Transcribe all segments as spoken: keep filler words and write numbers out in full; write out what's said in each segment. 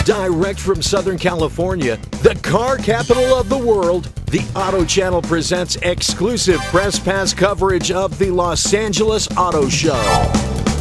Direct from Southern California, the car capital of the world, the Auto Channel presents exclusive press pass coverage of the Los Angeles Auto Show.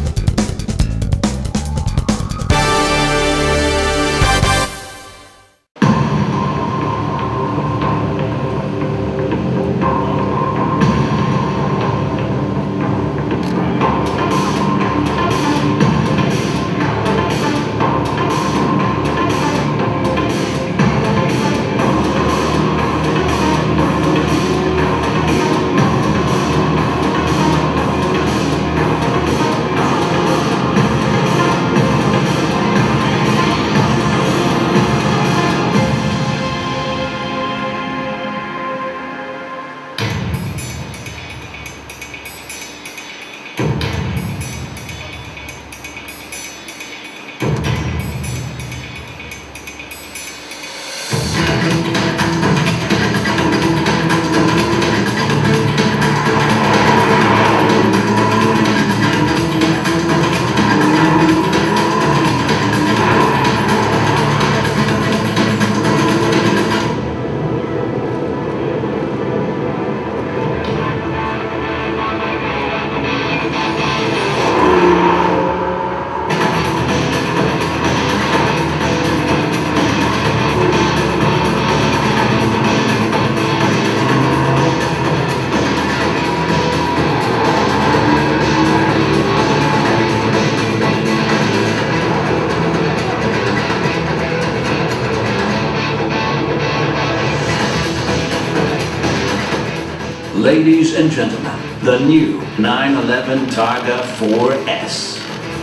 Ladies and gentlemen, the new nine eleven Targa four S.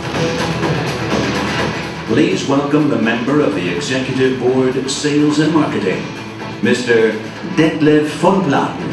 Please welcome the member of the Executive Board Sales and Marketing, Mister Detlef von Platen.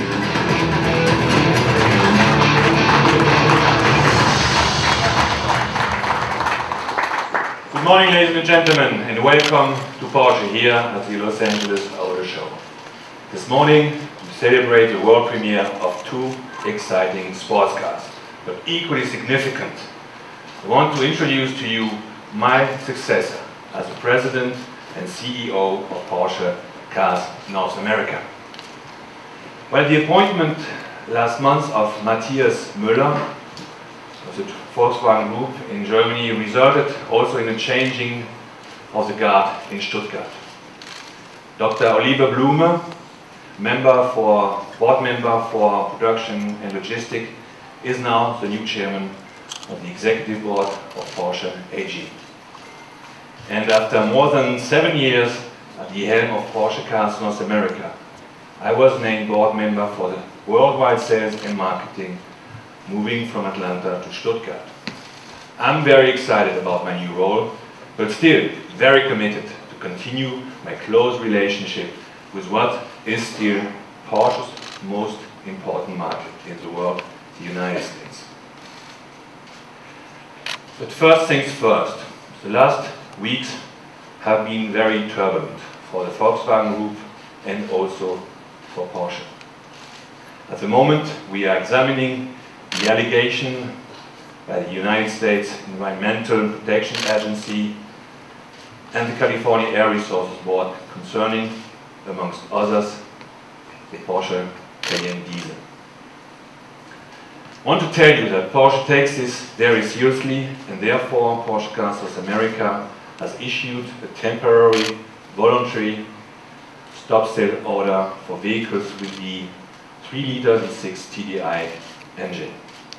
Good morning, ladies and gentlemen, and welcome to Porsche here at the Los Angeles Auto Show. This morning, celebrate the world premiere of two exciting sports cars, but equally significant. I want to introduce to you my successor as the President and C E O of Porsche Cars North America. Well, the appointment last month of Matthias Müller of the Volkswagen Group in Germany resulted also in a changing of the guard in Stuttgart. Doctor Oliver Blume, member for, board member for production and logistics, is now the new chairman of the executive board of Porsche A G. And after more than seven years at the helm of Porsche Cars North America, I was named board member for the worldwide sales and marketing, moving from Atlanta to Stuttgart. I'm very excited about my new role, but still very committed to continue my close relationship with what is still Porsche's most important market in the world, the United States. But first things first, the last weeks have been very turbulent for the Volkswagen Group and also for Porsche. At the moment, we are examining the allegation by the United States Environmental Protection Agency and the California Air Resources Board concerning, amongst others, the Porsche Cayenne diesel. I want to tell you that Porsche takes this very seriously, and therefore Porsche Cars North America has issued a temporary, voluntary stop sale order for vehicles with the three liter V six T D I engine.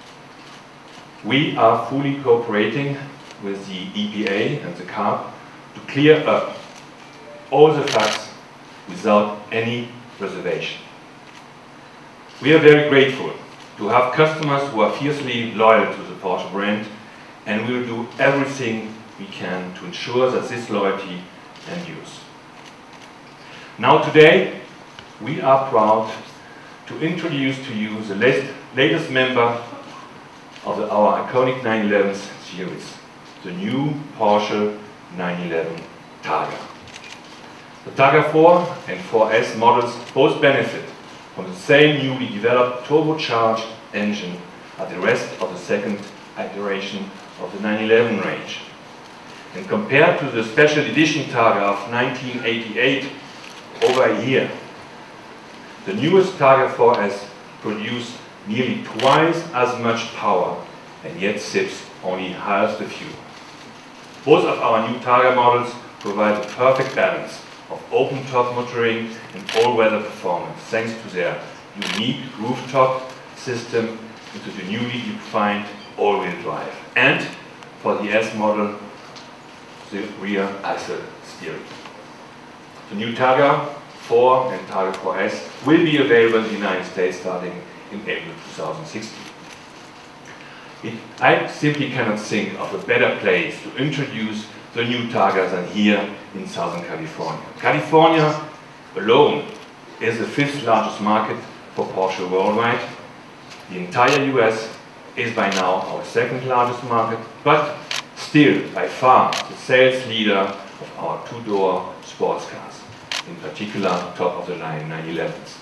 We are fully cooperating with the E P A and the C A R B to clear up all the facts without any reservation. We are very grateful to have customers who are fiercely loyal to the Porsche brand, and we will do everything we can to ensure that this loyalty endures. Now today, we are proud to introduce to you the latest, latest member of the, our iconic nine eleven series, the new Porsche nine eleven Targa. The Targa four and four S models both benefit from the same newly developed turbocharged engine as the rest of the second iteration of the nine eleven range. And compared to the special edition Targa of nineteen eighty-eight, over a year, the newest Targa four S produced nearly twice as much power and yet sips only half the fuel. Both of our new Targa models provide a perfect balance of open-top motoring and all-weather performance thanks to their unique rooftop system and to the newly defined all-wheel drive. And for the S model, the rear axle steering. The new Targa four and Targa four S will be available in the United States starting in April two thousand sixteen. It, I simply cannot think of a better place to introduce the new Targa than here in Southern California. California alone is the fifth largest market for Porsche worldwide. The entire U S is by now our second largest market, but still by far the sales leader of our two-door sports cars, in particular top-of-the-line nine elevens.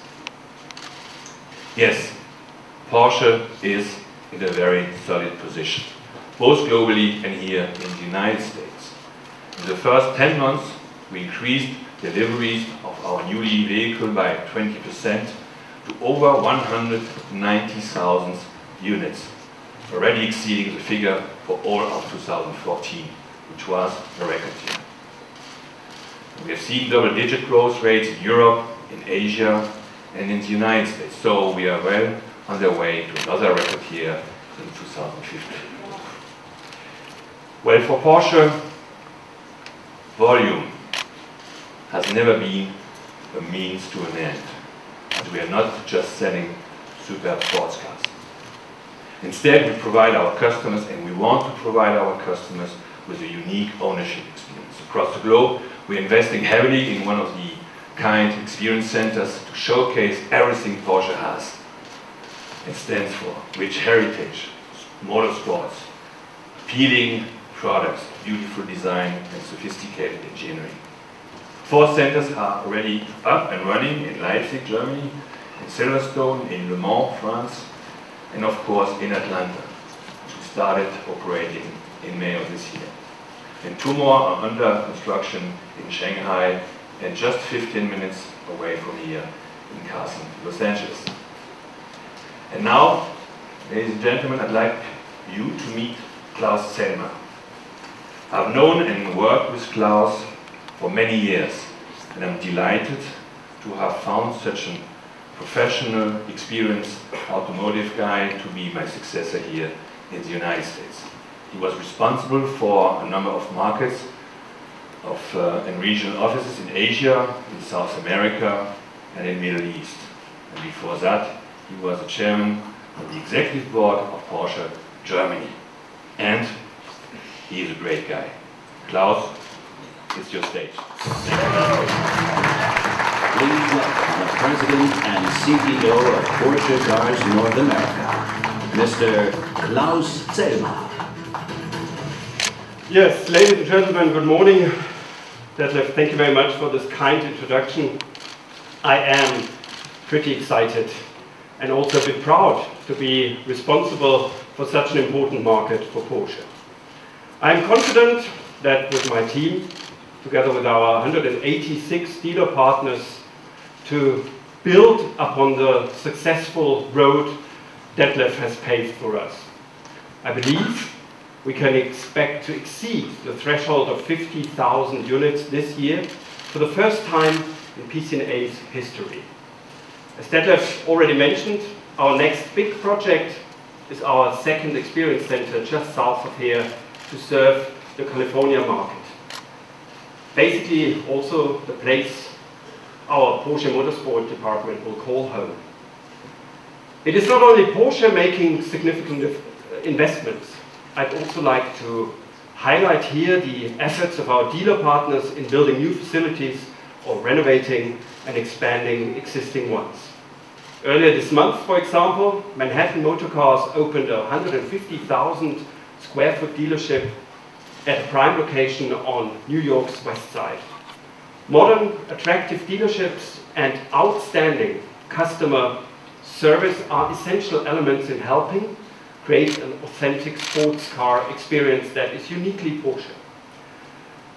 Yes, Porsche is in a very solid position, both globally and here in the United States. In the first ten months, we increased deliveries of our new vehicle by twenty percent to over one hundred ninety thousand units, already exceeding the figure for all of two thousand fourteen, which was a record year. We have seen double-digit growth rates in Europe, in Asia, and in the United States, so we are well on their way to another record year in two thousand fifteen. Well, for Porsche, volume has never been a means to an end. And we are not just selling superb sports cars. Instead, we provide our customers, and we want to provide our customers with a unique ownership experience. Across the globe, we're investing heavily in one of the kind experience centers to showcase everything Porsche has and stands for: rich heritage, motorsports, appealing products, beautiful design, and sophisticated engineering. Four centers are already up and running in Leipzig, Germany, in Silverstone, in Le Mans, France, and of course in Atlanta, which started operating in May of this year. And two more are under construction in Shanghai and just fifteen minutes away from here in Carson, Los Angeles. And now, ladies and gentlemen, I'd like you to meet Klaus Zellmer. I've known and worked with Klaus for many years, and I'm delighted to have found such a professional, experienced automotive guy to be my successor here in the United States. He was responsible for a number of markets of, uh, and regional offices in Asia, in South America, and in the Middle East. And before that, he was the chairman of the executive board of Porsche Germany. And he is a great guy. Klaus, it's your stage. Please welcome the President and C E O of Porsche Cars North America, Mister Klaus Zellmer. Yes, ladies and gentlemen, good morning. Detlef, thank you very much for this kind introduction. I am pretty excited and also a bit proud to be responsible for such an important market for Porsche. I am confident that with my team, together with our one hundred eighty-six dealer partners, to build upon the successful road Detlef has paved for us. I believe we can expect to exceed the threshold of fifty thousand units this year for the first time in P C N A's history. As Detlef already mentioned, our next big project is our second experience center just south of here to serve the California market. Basically also the place our Porsche Motorsport department will call home. It is not only Porsche making significant investments. I'd also like to highlight here the efforts of our dealer partners in building new facilities or renovating and expanding existing ones. Earlier this month, for example, Manhattan Motor Cars opened a one hundred fifty thousand square foot dealership at a prime location on New York's west side. Modern, attractive dealerships and outstanding customer service are essential elements in helping create an authentic sports car experience that is uniquely Porsche.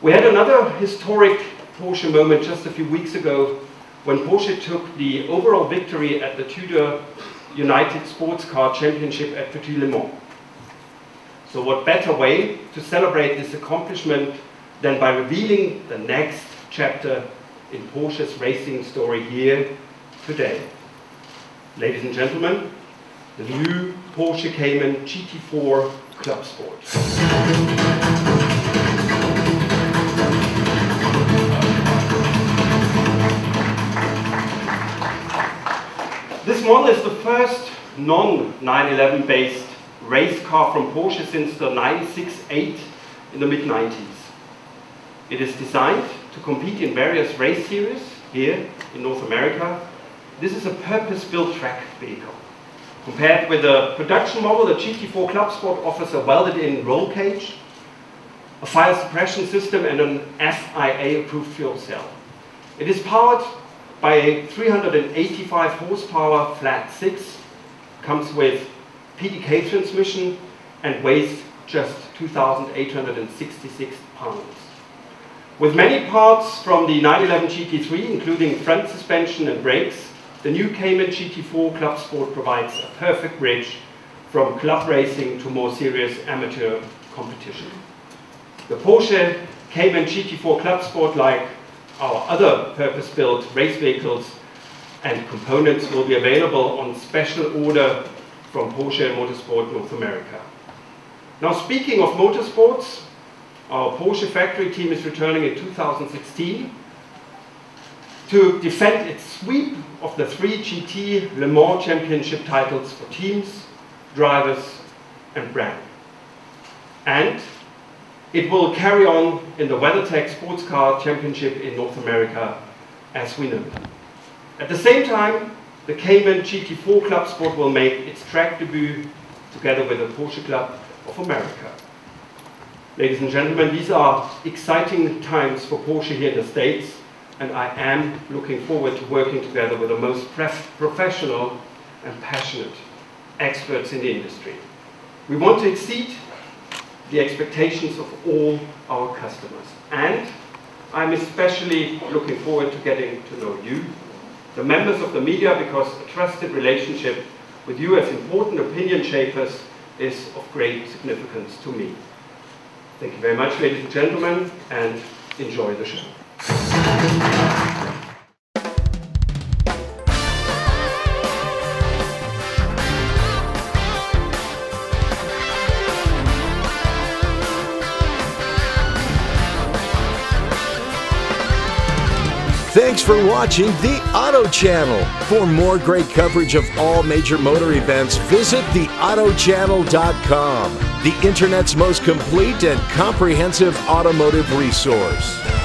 We had another historic Porsche moment just a few weeks ago when Porsche took the overall victory at the Tudor United Sports Car Championship at Petit Le Mans. So what better way to celebrate this accomplishment than by revealing the next chapter in Porsche's racing story here today. Ladies and gentlemen, the new Porsche Cayman G T four Club Sport. This model is the first non nine eleven based race car from Porsche since the ninety-six eight in the mid nineties. It is designed to compete in various race series here in North America. This is a purpose-built track vehicle. Compared with the production model, the G T four Club Sport offers a welded-in roll cage, a fire suppression system and an F I A-approved fuel cell. It is powered by a three hundred eighty-five horsepower flat six, comes with P D K transmission and weighs just two thousand eight hundred sixty-six pounds. With many parts from the nine eleven G T three, including front suspension and brakes, the new Cayman G T four Club Sport provides a perfect bridge from club racing to more serious amateur competition. The Porsche Cayman G T four Club Sport, like our other purpose-built race vehicles and components, will be available on special order from Porsche Motorsport North America. Now, speaking of motorsports, our Porsche factory team is returning in two thousand sixteen to defend its sweep of the three G T Le Mans Championship titles for teams, drivers and brand. And it will carry on in the WeatherTech Sports Car Championship in North America as we know. At the same time, the Cayman G T four Club Sport will make its track debut together with the Porsche Club of America. Ladies and gentlemen, these are exciting times for Porsche here in the States, and I am looking forward to working together with the most professional and passionate experts in the industry. We want to exceed the expectations of all our customers, and I'm especially looking forward to getting to know you, the members of the media, because a trusted relationship with you as important opinion shapers is of great significance to me. Thank you very much, ladies and gentlemen, and enjoy the show. Thanks for watching the Auto Channel. For more great coverage of all major motor events, visit the auto channel dot com, the internet's most complete and comprehensive automotive resource.